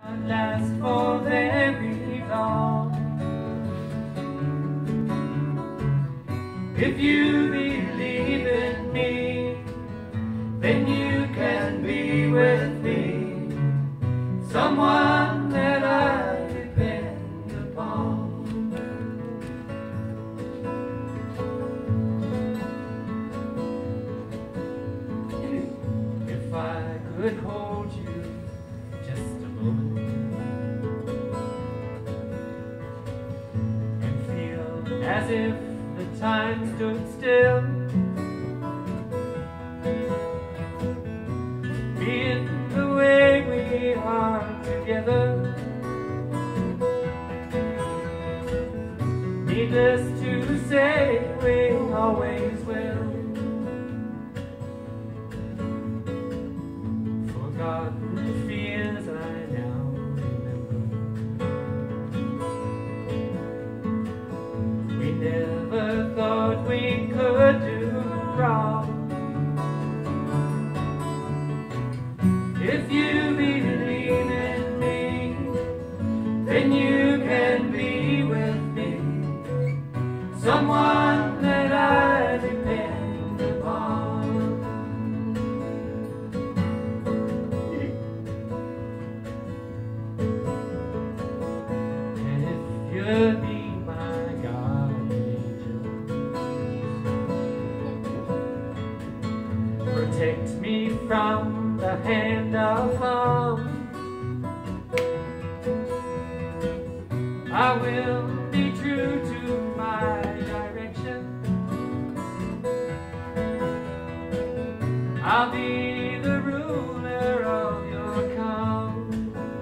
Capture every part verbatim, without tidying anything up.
not last for very long. If you believe in me, then you can be with me, someone that I depend upon. If I could hold you just a moment and feel as if the time stood still, being the way we are together, needless to say, we always will. Forgotten fears I now remember. We never thought we could do wrong. If you believe in me, then you can be with me, someone that I depend upon. And if you'll be my guardian angel, protect me from the hand of harm, I will be true to my direction. I'll be the ruler of your calm.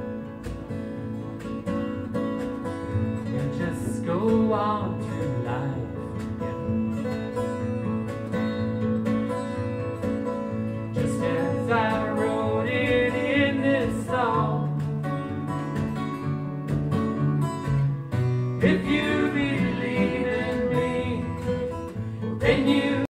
We'll just go on through life together, just as I wrote it in this song. If you